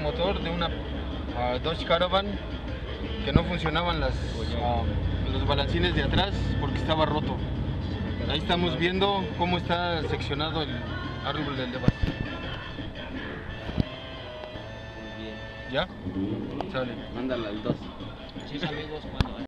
motor de una Dodge Caravan que no funcionaban los balancines de atrás porque estaba roto. Ahí estamos viendo cómo está seccionado el árbol del Devas. Muy bien. ¿Ya? Sale. Mándala al 2. Sí, amigos, cuando